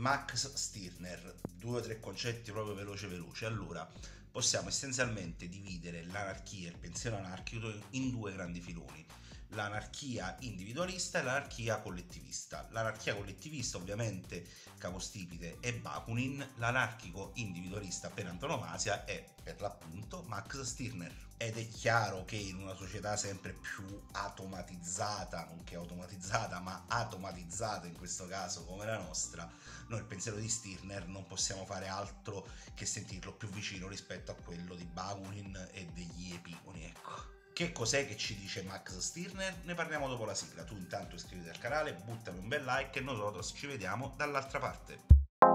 Max Stirner, 2 o 3 concetti proprio veloce. Allora, possiamo essenzialmente dividere l'anarchia, il pensiero anarchico, in 2 grandi filoni: l'anarchia individualista e l'anarchia collettivista. L'anarchia collettivista, ovviamente, capostipite è Bakunin. L'anarchico individualista per antonomasia è per l'appunto Max Stirner. Ed è chiaro che in una società sempre più automatizzata, nonché automatizzata, ma automatizzata in questo caso come la nostra, noi il pensiero di Stirner non possiamo fare altro che sentirlo più vicino rispetto a quello di Bakunin e degli epigoni, ecco. Che cos'è che ci dice Max Stirner? Ne parliamo dopo la sigla. Tu intanto iscriviti al canale, buttami un bel like e noi ci vediamo dall'altra parte.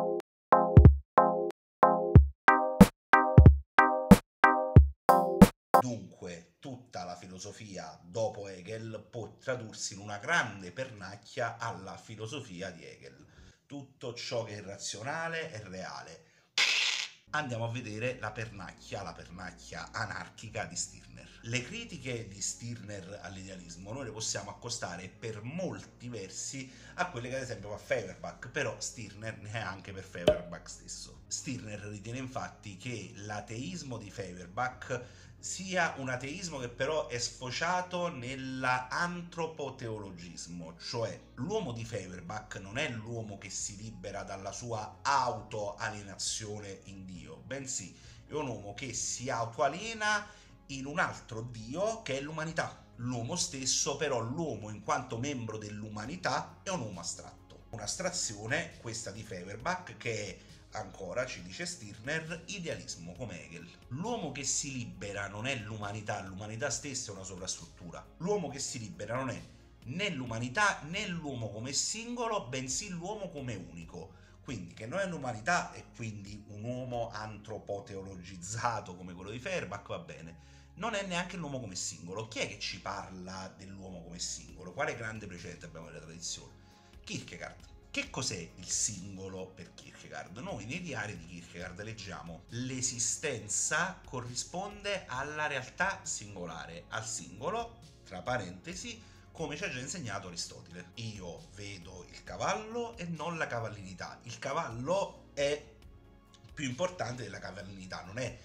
Dunque, tutta la filosofia dopo Hegel può tradursi in una grande pernacchia alla filosofia di Hegel. Tutto ciò che è razionale è reale. Andiamo a vedere la pernacchia anarchica di Stirner. Le critiche di Stirner all'idealismo noi le possiamo accostare per molti versi a quelle che ad esempio fa Feuerbach, però Stirner ne è anche per Feuerbach stesso. Stirner ritiene infatti che l'ateismo di Feuerbach sia un ateismo che però è sfociato nell'antropoteologismo, cioè l'uomo di Feuerbach non è l'uomo che si libera dalla sua autoalienazione in Dio, bensì è un uomo che si autoaliena in un altro Dio che è l'umanità. L'uomo stesso, però, l'uomo in quanto membro dell'umanità è un uomo astratto. Un'astrazione, questa di Feuerbach, che è, ancora ci dice Stirner, idealismo come Hegel. L'uomo che si libera non è l'umanità stessa è una sovrastruttura. L'uomo che si libera non è né l'umanità né l'uomo come singolo, bensì l'uomo come unico. Quindi che non è l'umanità e quindi un uomo antropoteologizzato come quello di Feuerbach, va bene. Non è neanche l'uomo come singolo. Chi è che ci parla dell'uomo come singolo? Quale grande precedente abbiamo nella tradizione? Kierkegaard. Che cos'è il singolo per Kierkegaard? Noi nei diari di Kierkegaard leggiamo: l'esistenza corrisponde alla realtà singolare, al singolo, tra parentesi, come ci ha già insegnato Aristotele. Io vedo il cavallo e non la cavallinità. Il cavallo è più importante della cavallinità, non è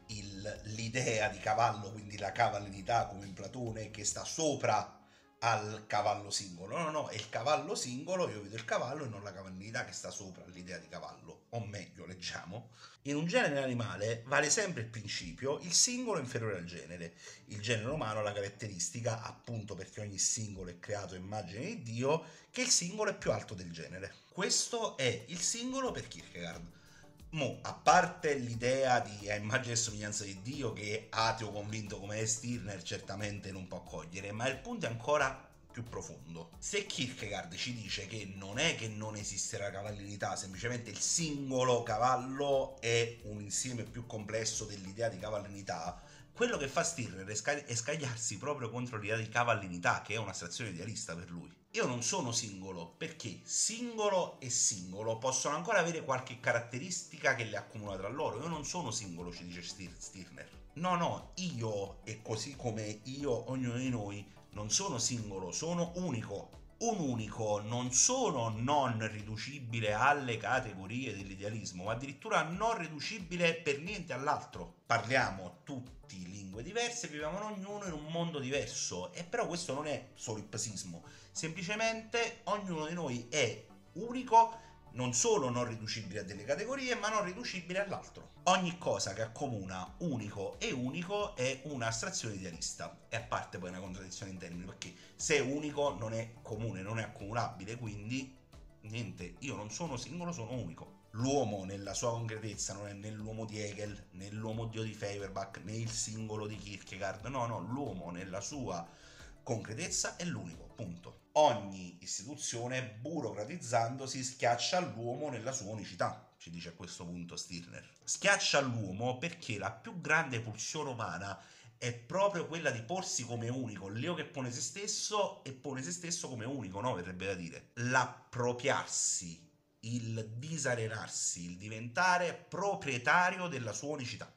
l'idea di cavallo, quindi la cavallinità come in Platone, che sta sopra al cavallo singolo. No, è il cavallo singolo, io vedo il cavallo e non la cavallinità che sta sopra l'idea di cavallo. O meglio, leggiamo: in un genere animale vale sempre il principio il singolo è inferiore al genere. Il genere umano ha la caratteristica, appunto perché ogni singolo è creato a immagine di Dio, che il singolo è più alto del genere. Questo è il singolo per Kierkegaard. Mo, a parte l'idea di immagine e somiglianza di Dio, che ateo convinto come è Stirner certamente non può accogliere, ma il punto è ancora più profondo. Se Kierkegaard ci dice che non è che non esiste la cavallinità, semplicemente il singolo cavallo è un insieme più complesso dell'idea di cavallinità, quello che fa Stirner è scagliarsi proprio contro l'idea di cavallinità, che è un'astrazione idealista per lui. Io non sono singolo, perché singolo e singolo possono ancora avere qualche caratteristica che le accomuna tra loro. Io non sono singolo, ci dice Stirner. No, io, e così come io, ognuno di noi, non sono singolo, sono unico. Un unico non solo non riducibile alle categorie dell'idealismo, ma addirittura non riducibile per niente all'altro. Parliamo tutti lingue diverse, viviamo ognuno in un mondo diverso, e però questo non è solo il psismo, semplicemente ognuno di noi è unico, non solo non riducibile a delle categorie, ma non riducibile all'altro. Ogni cosa che accomuna unico e unico è un'astrazione idealista, e a parte poi una contraddizione in termini, perché se è unico non è comune, non è accumulabile, quindi niente, io non sono singolo, sono unico. L'uomo nella sua concretezza non è né l'uomo di Hegel, né l'uomo Dio di Feuerbach, né il singolo di Kierkegaard, no, l'uomo nella sua concretezza è l'unico, punto. Ogni istituzione, burocratizzandosi, schiaccia l'uomo nella sua unicità, ci dice a questo punto Stirner. Schiaccia l'uomo perché la più grande pulsione umana è proprio quella di porsi come unico, l'io che pone se stesso e pone se stesso come unico, no? Verrebbe da dire. L'appropriarsi, il disarenarsi, il diventare proprietario della sua unicità,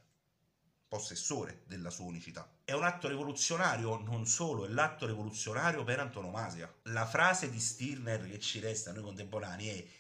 possessore della sua unicità. È un atto rivoluzionario, non solo, è l'atto rivoluzionario per antonomasia. La frase di Stirner che ci resta a noi contemporanei è: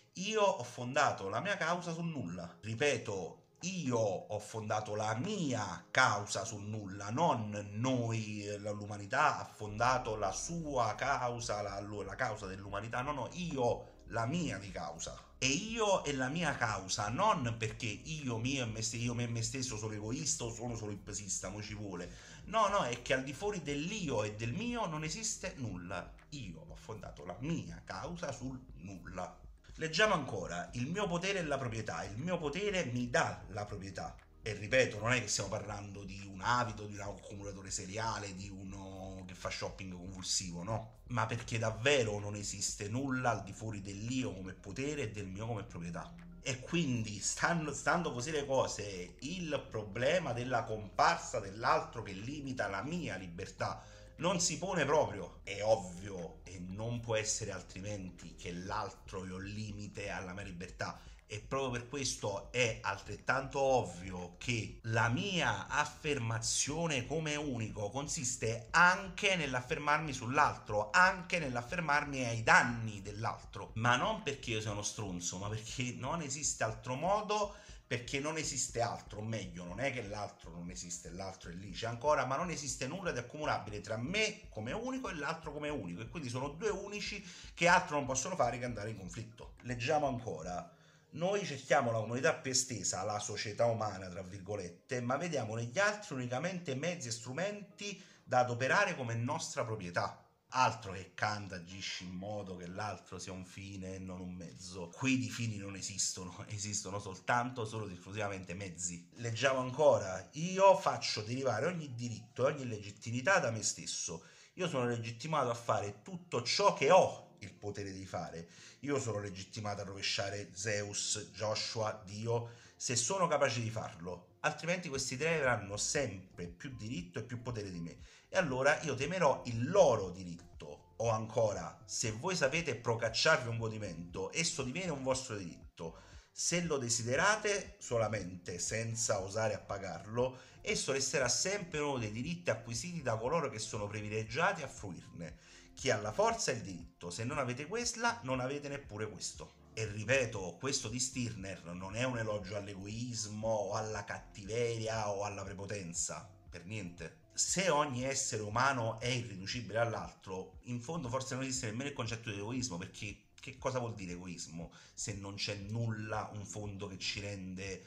Io ho fondato la mia causa sul nulla. Ripeto, io ho fondato la mia causa sul nulla, non noi, l'umanità ha fondato la sua causa, la causa dell'umanità, no, no, io la mia di causa. E io e la mia causa, non perché io, mio e me stesso, io me e me stesso sono egoista o sono solo pesista, mo ci vuole. No, no, è che al di fuori dell'io e del mio non esiste nulla. Io ho fondato la mia causa sul nulla. Leggiamo ancora, il mio potere è la proprietà, il mio potere mi dà la proprietà. E ripeto, non è che stiamo parlando di un avido, di un accumulatore seriale, di uno che fa shopping convulsivo, no? Ma perché davvero non esiste nulla al di fuori dell'io come potere e del mio come proprietà. E quindi, stando così le cose, il problema della comparsa dell'altro che limita la mia libertà non si pone proprio. È ovvio e non può essere altrimenti che l'altro è un limite alla mia libertà. E proprio per questo è altrettanto ovvio che la mia affermazione come unico consiste anche nell'affermarmi sull'altro, anche nell'affermarmi ai danni dell'altro, ma non perché io sia uno stronzo, ma perché non esiste altro modo, perché non esiste altro, o meglio, non è che l'altro non esiste, l'altro è lì, c'è ancora, ma non esiste nulla di accumulabile tra me come unico e l'altro come unico, e quindi sono due unici che altro non possono fare che andare in conflitto. Leggiamo ancora. Noi cerchiamo la comunità più estesa, la società umana, tra virgolette, ma vediamo negli altri unicamente mezzi e strumenti da adoperare come nostra proprietà. Altro che Kant agisce in modo che l'altro sia un fine e non un mezzo. Qui di fini non esistono, esistono soltanto, solo ed esclusivamente mezzi. Leggiamo ancora, io faccio derivare ogni diritto e ogni legittimità da me stesso. Io sono legittimato a fare tutto ciò che ho il potere di fare. Io sono legittimato a rovesciare Zeus, Joshua, Dio, se sono capace di farlo. Altrimenti questi tre avranno sempre più diritto e più potere di me. E allora io temerò il loro diritto. O ancora, se voi sapete procacciarvi un godimento, esso diviene un vostro diritto. Se lo desiderate solamente senza osare a pagarlo, esso resterà sempre uno dei diritti acquisiti da coloro che sono privilegiati a fruirne. Chi ha la forza è il diritto, se non avete questa, non avete neppure questo. E ripeto, questo di Stirner non è un elogio all'egoismo o alla cattiveria o alla prepotenza, per niente. Se ogni essere umano è irriducibile all'altro, in fondo forse non esiste nemmeno il concetto di egoismo, perché che cosa vuol dire egoismo se non c'è nulla, un fondo che ci rende,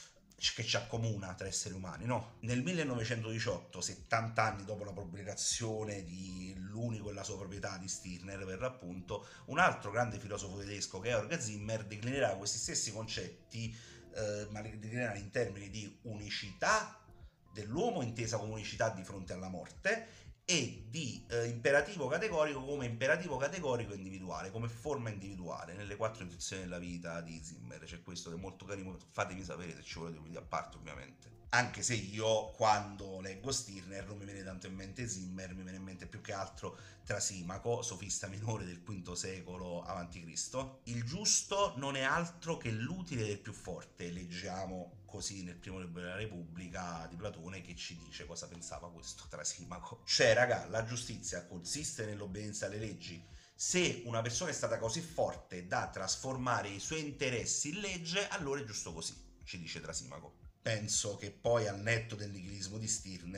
che ci accomuna tra esseri umani, no? Nel 1918, 70 anni dopo la pubblicazione di L'unico e la sua proprietà di Stirner, per l'appunto, un altro grande filosofo tedesco, Georg Zimmer, declinerà questi stessi concetti, ma li declinerà in termini di unicità dell'uomo intesa come unicità di fronte alla morte e di imperativo categorico come imperativo categorico individuale, come forma individuale. Nelle quattro intuizioni della vita di Zimmer c'è questo che è molto carino, fatemi sapere se ci volete un video a parte, ovviamente. Anche se io quando leggo Stirner non mi viene tanto in mente Zimmer, mi viene in mente più che altro Trasimaco, sofista minore del V secolo a.C. Il giusto non è altro che l'utile del più forte, leggiamo così nel primo libro della Repubblica di Platone, che ci dice cosa pensava questo Trasimaco. Cioè, raga, la giustizia consiste nell'obbedienza alle leggi. Se una persona è stata così forte da trasformare i suoi interessi in legge, allora è giusto così, ci dice Trasimaco. Penso che poi al netto del nichilismo di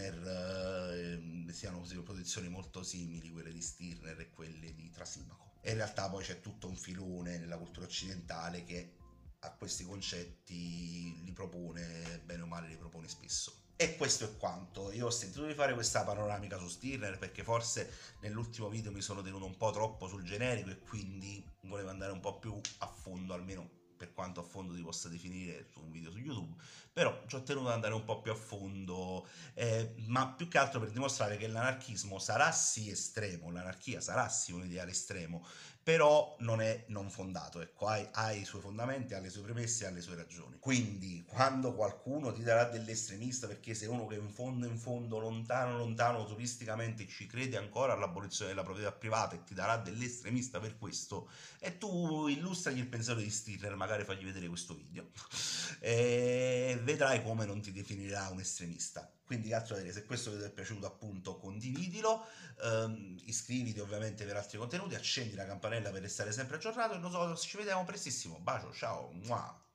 Stirner siano posizioni molto simili quelle di Stirner e quelle di Trasimaco. E in realtà poi c'è tutto un filone nella cultura occidentale che a questi concetti li propone, bene o male li propone spesso. E questo è quanto. Io ho sentito di fare questa panoramica su Stirner perché forse nell'ultimo video mi sono tenuto un po' troppo sul generico e quindi volevo andare un po' più a fondo, almeno per quanto a fondo ti possa definire su un video su YouTube, però ci ho tenuto ad andare un po' più a fondo, ma più che altro per dimostrare che l'anarchismo sarà sì estremo, l'anarchia sarà sì un ideale estremo, però non è non fondato, ecco, ha i suoi fondamenti, ha le sue premesse e ha le sue ragioni. Quindi quando qualcuno ti darà dell'estremista perché sei uno che in fondo, lontano, lontano, utopisticamente ci crede ancora all'abolizione della proprietà privata e ti darà dell'estremista per questo, e tu illustragli il pensiero di Stirner, magari fagli vedere questo video. e vedrai come non ti definirà un estremista. Quindi altro da dire, se questo video ti è piaciuto appunto condividilo, iscriviti ovviamente per altri contenuti, accendi la campanella per restare sempre aggiornato e noi ci vediamo prestissimo. Bacio, ciao! Mua.